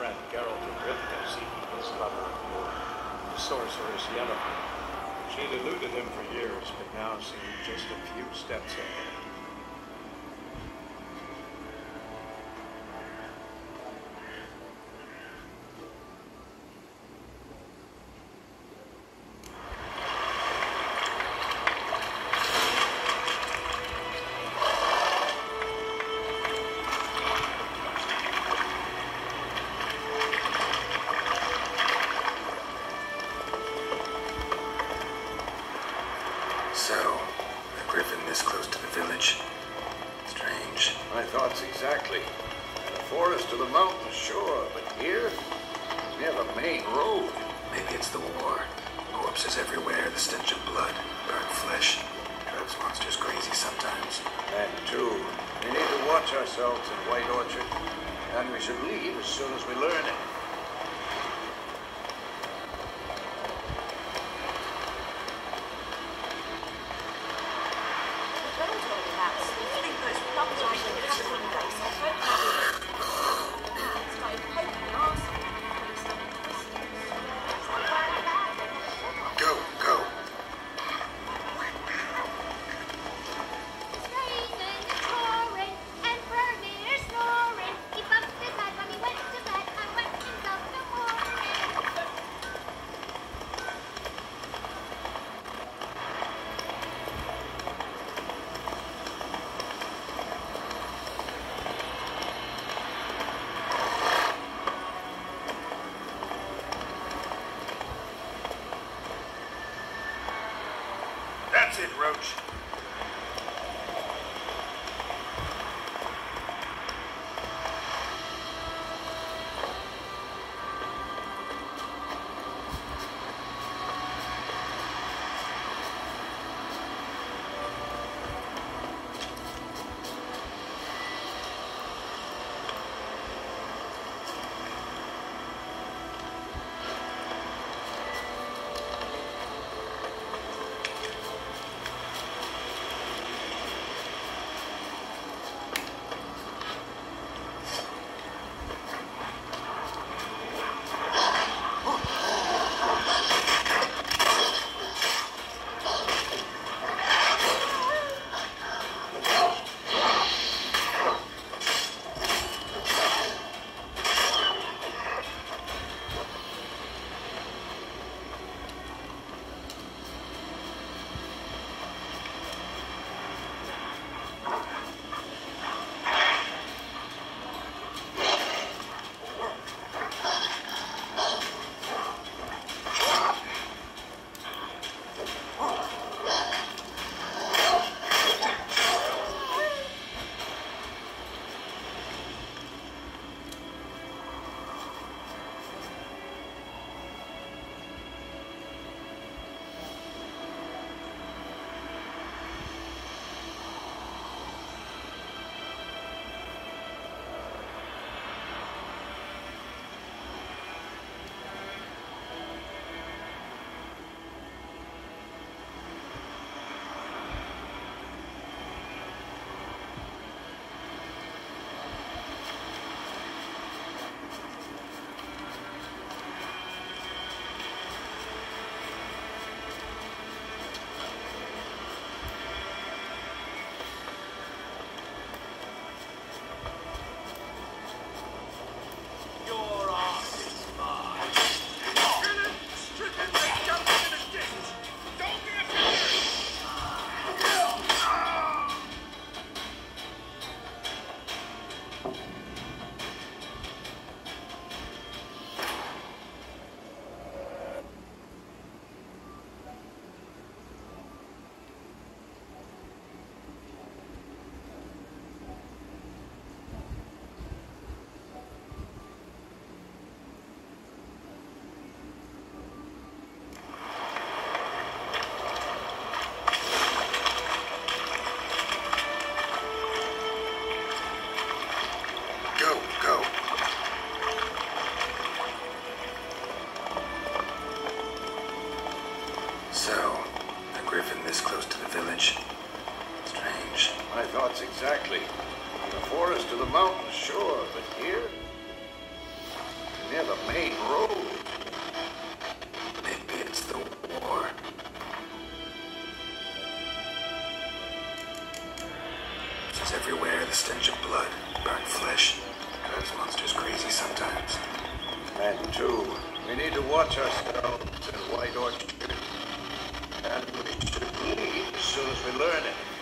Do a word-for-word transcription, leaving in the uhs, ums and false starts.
friend Geralt of Rivka seeking his lover of yore, the sorceress Yennefer. She'd eluded him for years, but now seemed just a few steps ahead. So, a griffin this close to the village? Strange. My thoughts exactly. The forest to the mountain, sure, but here, near the main road. Maybe it's the war. Corpses everywhere, the stench of blood, burnt flesh. Drives monsters crazy sometimes. And two, we need to watch ourselves in White Orchard, and we should leave as soon as we learn it. Go, go. That's it, Roach. Exactly. The forest to the mountain, sure, but here? near the main road. Maybe it's the war. It's everywhere, the stench of blood, burnt flesh. Drives monsters crazy sometimes. And two, we need to watch ourselves in White Orchard. And we should leave as soon as we learn it.